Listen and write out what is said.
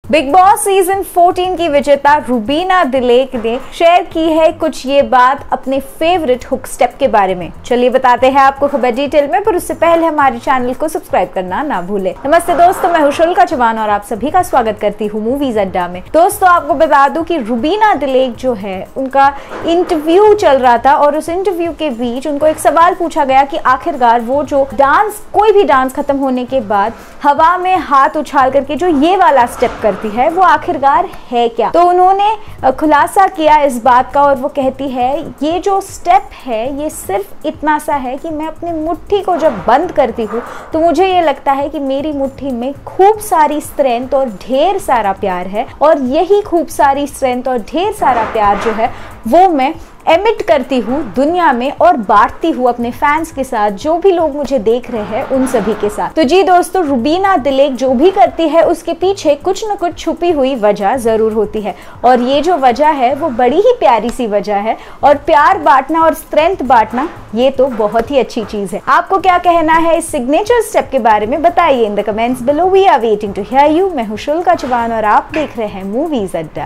Big boss season 14 की विजेता रुबीना दिलेक ने शेयर की है कुछ ये बात अपने फेवरेट हुक स्टेप के बारे में। चलिए बताते हैं आपको खबर डिटेल में, पर उससे पहले हमारे चैनल को सब्सक्राइब करना ना भूले। नमस्ते दोस्तों, मैं शुल्का चौहान और आप सभी का स्वागत करती हूँ मूवीज अड्डा में। दोस्तों आपको बता दूं कि रुबीना दिलेक जो है उनका इंटरव्यू चल रहा था और उस इंटरव्यू के बीच उनको एक सवाल पूछा गया कि आखिरकार वो जो डांस, कोई भी डांस खत्म होने के बाद हवा में हाथ उछाल करके जो ये वाला स्टेप करती है वो आखिरकार है क्या। तो उन्होंने खुलासा किया इस बात का और वो कहती है ये जो स्टेप है ये सिर्फ इतना सा है कि मैं अपनी मुट्ठी को जब बंद करती हूँ तो मुझे ये लगता है कि मेरी मुट्ठी में खूब सारी स्ट्रेंथ और ढेर सारा प्यार है, और यही खूब सारी स्ट्रेंथ और ढेर सारा प्यार जो है वो मैं एमिट करती हूँ दुनिया में और बांटती हूँ अपने फैंस के साथ, जो भी लोग मुझे देख रहे हैं उन सभी के साथ। तो जी दोस्तों, रुबीना दिलेक जो भी करती है उसके पीछे कुछ न कुछ छुपी हुई वजह जरूर होती है, और ये जो वजह है वो बड़ी ही प्यारी सी वजह है। और प्यार बांटना और स्ट्रेंथ बांटना ये तो बहुत ही अच्छी चीज है। आपको क्या कहना है इस सिग्नेचर स्टेप के बारे में, बताइए in the comments below. We are waiting to hear you. मैं हूँ शुल्का चौहान और आप देख रहे हैं मूवीज अड्डा।